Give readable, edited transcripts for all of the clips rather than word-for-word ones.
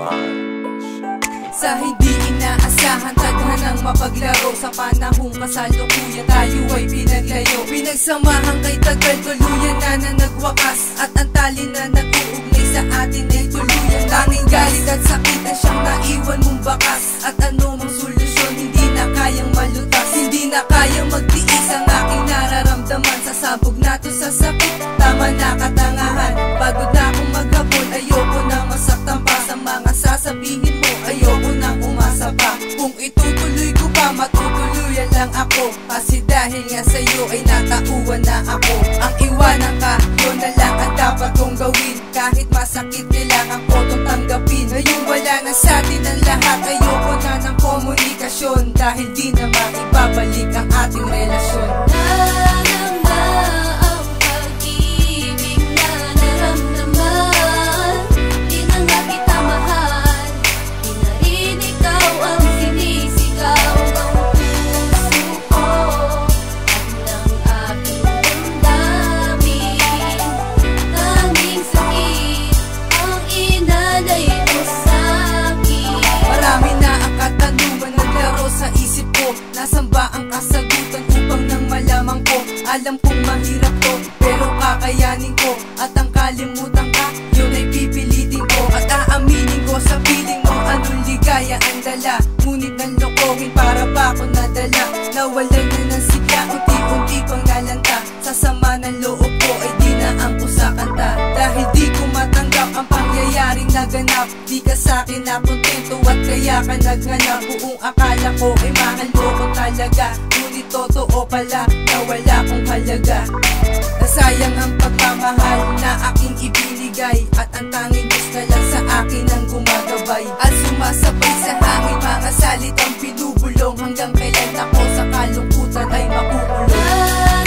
Sa hindi inaasahan, tadhanang mapaglaro. Sa panahong kasalukuyan, tayo ay pinaglayo. Pinagsamahan kay tagal, tuluyan na nagwakas. At ang tali na nag-uugnay sa atin ay tuluyan. Tanging galit at sakit ang siyang naiwan mong bakas. At anumang solusyon, hindi na kayang malutas. Hindi na kayang magtiis ang aking nararamdaman. Sasabog na to sa sakit, tama na katangahan. Pagod na akong maghapon, ayoko na masaktan pa. Sa mga sasabihin mo, ayoko nang umasa pa. Kung itutuloy ko pa, matutuluyan lang ako. Kasi dahil nga sa'yo ay natauhan na ako. Ang iwanan ka, yun na lang ang dapat kong gawin. Kahit masakit, kailangan ko itong tanggapin. Ngayon wala na sa'tin ang lahat, ayoko na ng komunikasyon. Dahil di na maibabalik ang ating relasyon. Nasaan ba ang kasagutan upang nang malaman ko? Alam kong mahirap to, pero kakayanin ko. At ang kalimutan ka, yun ay pipilitin ko. At aaminin ko sa piling mo, anong ligaya ang dala. Ngunit nanlokohin, para ba ako nadala? Nawalan na ng sigla, unti-unti pang nalanta. Sa sama ng loob ko ay di na angko sa kanta. Dahil di ko matanggap ang pangyayaring naganap. Di ka sa'kin nakontento at kaya ka naghanap. Buong akala ko ay mahal mo ko talaga. Ngunit totoo pala na wala kong halaga. Nasayang ang pagmamahal na aking ibinigay. At ang tanging Diyos na lang sa akin ang gumagabay. At sumasabay sa hangin mga salitang binubulong. Hanggang kailan ako sa kalungkutan ay makukulong.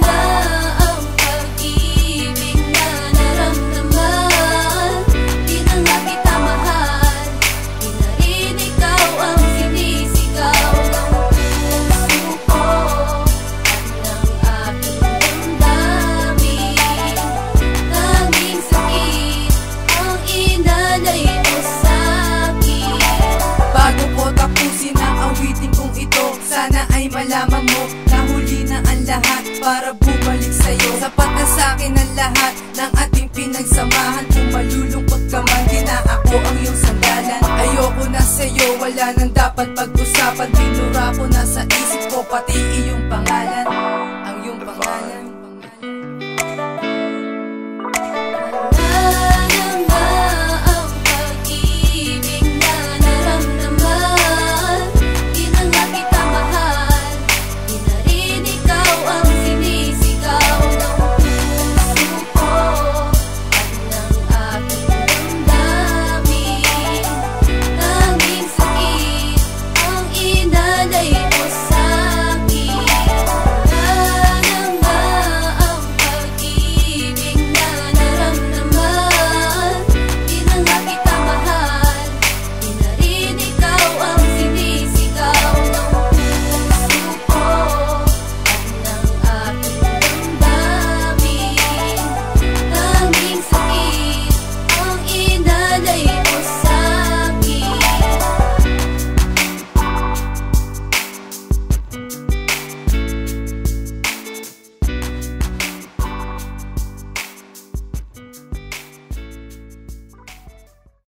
Sana ay malaman mo na huli na ang lahat para bumalik sa'yo. Sapat na sa'kin ang lahat ng ating pinagsamahan. Kung malulungkot ka man, di na ako ang iyong sandalan. Ayoko na sa'yo, wala nang dapat pag-usapan. Binura ko na sa isip ko, pati